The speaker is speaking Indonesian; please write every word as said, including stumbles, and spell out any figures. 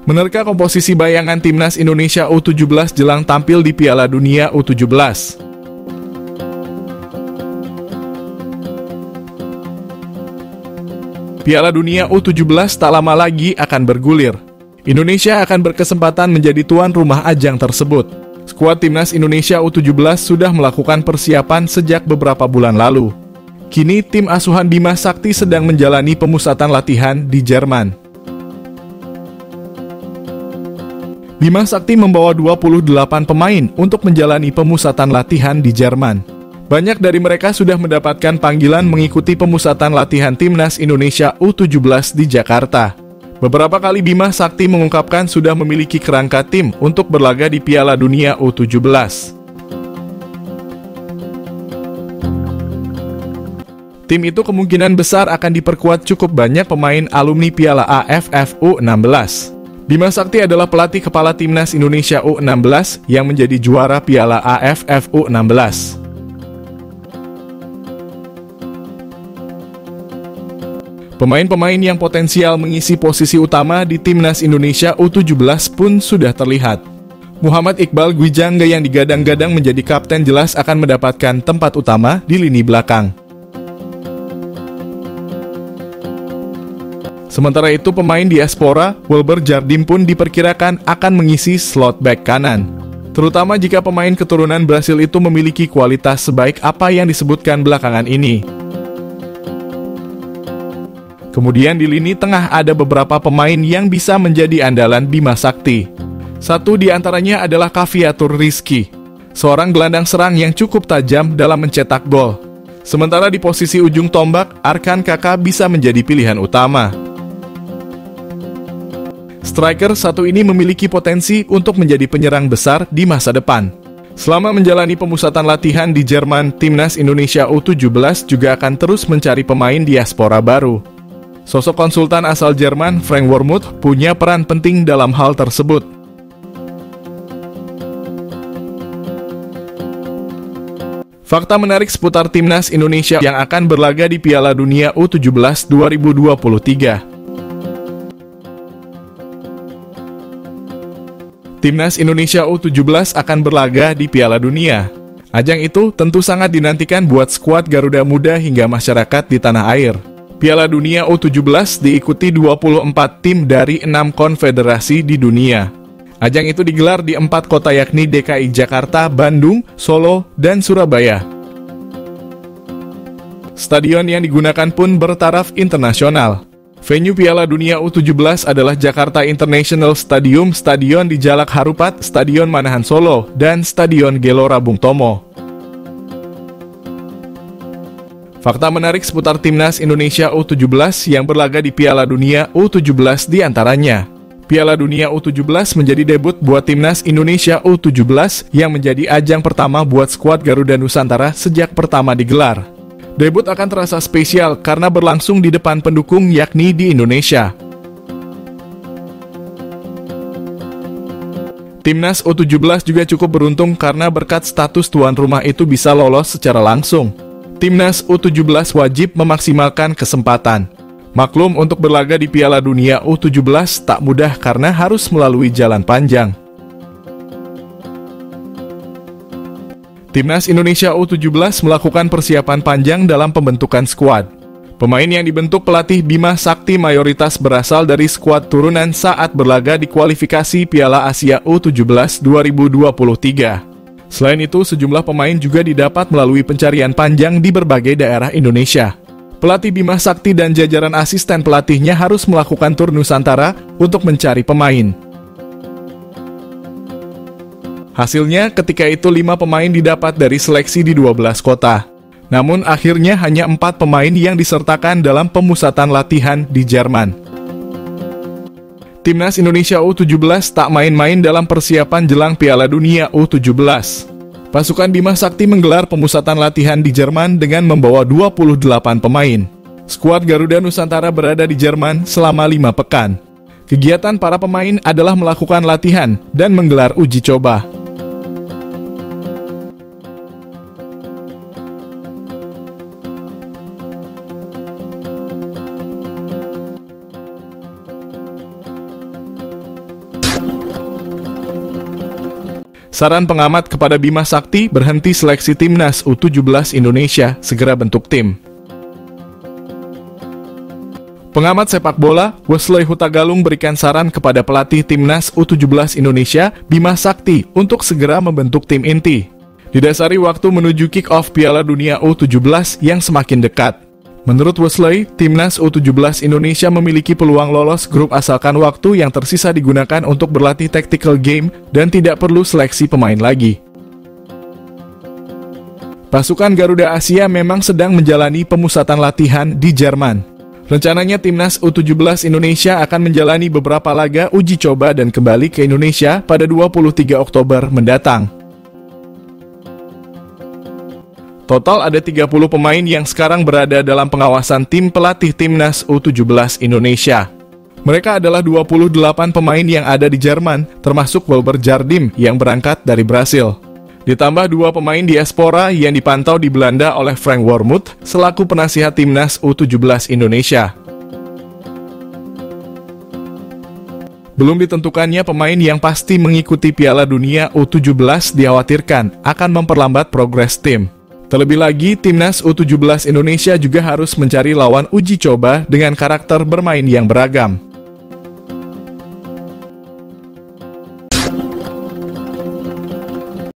Menerka komposisi bayangan timnas Indonesia U tujuh belas jelang tampil di Piala Dunia U tujuh belas. Piala Dunia U tujuh belas tak lama lagi akan bergulir. Indonesia akan berkesempatan menjadi tuan rumah ajang tersebut. Skuad timnas Indonesia U tujuh belas sudah melakukan persiapan sejak beberapa bulan lalu. Kini tim asuhan Bima Sakti sedang menjalani pemusatan latihan di Jerman. Bima Sakti membawa dua puluh delapan pemain untuk menjalani pemusatan latihan di Jerman. Banyak dari mereka sudah mendapatkan panggilan mengikuti pemusatan latihan timnas Indonesia U tujuh belas di Jakarta. Beberapa kali Bima Sakti mengungkapkan sudah memiliki kerangka tim untuk berlaga di Piala Dunia U tujuh belas. Tim itu kemungkinan besar akan diperkuat cukup banyak pemain alumni Piala A F F U enam belas. Bima Sakti adalah pelatih kepala timnas Indonesia U enam belas yang menjadi juara Piala A F F U enam belas. Pemain-pemain yang potensial mengisi posisi utama di timnas Indonesia U tujuh belas pun sudah terlihat. Muhammad Iqbal Gwijangga yang digadang-gadang menjadi kapten jelas akan mendapatkan tempat utama di lini belakang. Sementara itu, pemain diaspora, Wilber Jardim pun diperkirakan akan mengisi slot back kanan. Terutama jika pemain keturunan Brasil itu memiliki kualitas sebaik apa yang disebutkan belakangan ini. Kemudian di lini tengah ada beberapa pemain yang bisa menjadi andalan Bima Sakti. Satu di antaranya adalah Caviatur Rizky, seorang gelandang serang yang cukup tajam dalam mencetak gol. Sementara di posisi ujung tombak, Arkan Kaka bisa menjadi pilihan utama. Striker satu ini memiliki potensi untuk menjadi penyerang besar di masa depan. Selama menjalani pemusatan latihan di Jerman, timnas Indonesia U tujuh belas juga akan terus mencari pemain diaspora baru. Sosok konsultan asal Jerman, Frank Wormuth, punya peran penting dalam hal tersebut. Fakta menarik seputar timnas Indonesia yang akan berlaga di Piala Dunia U tujuh belas dua ribu dua puluh tiga. Timnas Indonesia U tujuh belas akan berlaga di Piala Dunia. Ajang itu tentu sangat dinantikan buat skuad Garuda Muda hingga masyarakat di tanah air. Piala Dunia U tujuh belas diikuti dua puluh empat tim dari enam konfederasi di dunia. Ajang itu digelar di empat kota yakni D K I Jakarta, Bandung, Solo, dan Surabaya. Stadion yang digunakan pun bertaraf internasional. Venue Piala Dunia U tujuh belas adalah Jakarta International Stadium, Stadion di Jalak Harupat, Stadion Manahan Solo, dan Stadion Gelora Bung Tomo. Fakta menarik seputar timnas Indonesia U tujuh belas yang berlaga di Piala Dunia U tujuh belas diantaranya. Piala Dunia U tujuh belas menjadi debut buat timnas Indonesia U tujuh belas yang menjadi ajang pertama buat skuad Garuda Nusantara sejak pertama digelar. Debut akan terasa spesial karena berlangsung di depan pendukung yakni di Indonesia. Timnas U tujuh belas juga cukup beruntung karena berkat status tuan rumah itu bisa lolos secara langsung. Timnas U tujuh belas wajib memaksimalkan kesempatan. Maklum, untuk berlaga di Piala Dunia U tujuh belas tak mudah karena harus melalui jalan panjang. Timnas Indonesia U tujuh belas melakukan persiapan panjang dalam pembentukan skuad. Pemain yang dibentuk pelatih Bima Sakti mayoritas berasal dari skuad turunan saat berlaga di kualifikasi Piala Asia U tujuh belas dua ribu dua puluh tiga. Selain itu, sejumlah pemain juga didapat melalui pencarian panjang di berbagai daerah Indonesia. Pelatih Bima Sakti dan jajaran asisten pelatihnya harus melakukan tur Nusantara untuk mencari pemain. Hasilnya, ketika itu lima pemain didapat dari seleksi di dua belas kota. Namun akhirnya hanya empat pemain yang disertakan dalam pemusatan latihan di Jerman. Timnas Indonesia U tujuh belas tak main-main dalam persiapan jelang Piala Dunia U tujuh belas. Pasukan Bima Sakti menggelar pemusatan latihan di Jerman dengan membawa dua puluh delapan pemain. Skuad Garuda Nusantara berada di Jerman selama lima pekan. Kegiatan para pemain adalah melakukan latihan dan menggelar uji coba. Saran pengamat kepada Bima Sakti, berhenti seleksi timnas U tujuh belas Indonesia, segera bentuk tim. Pengamat sepak bola, Wesley Hutagalung berikan saran kepada pelatih timnas U tujuh belas Indonesia, Bima Sakti, untuk segera membentuk tim inti. Didasari waktu menuju kick-off Piala Dunia U tujuh belas yang semakin dekat. Menurut Wesley, timnas U tujuh belas Indonesia memiliki peluang lolos grup asalkan waktu yang tersisa digunakan untuk berlatih tactical game dan tidak perlu seleksi pemain lagi. Pasukan Garuda Asia memang sedang menjalani pemusatan latihan di Jerman. Rencananya timnas U tujuh belas Indonesia akan menjalani beberapa laga uji coba dan kembali ke Indonesia pada dua puluh tiga Oktober mendatang. Total ada tiga puluh pemain yang sekarang berada dalam pengawasan tim pelatih timnas U tujuh belas Indonesia. Mereka adalah dua puluh delapan pemain yang ada di Jerman, termasuk Wilber Jardim yang berangkat dari Brasil. Ditambah dua pemain diaspora yang dipantau di Belanda oleh Frank Wormuth selaku penasihat timnas U tujuh belas Indonesia. Belum ditentukannya pemain yang pasti mengikuti Piala Dunia U tujuh belas dikhawatirkan akan memperlambat progres tim. Terlebih lagi, timnas U tujuh belas Indonesia juga harus mencari lawan uji coba dengan karakter bermain yang beragam.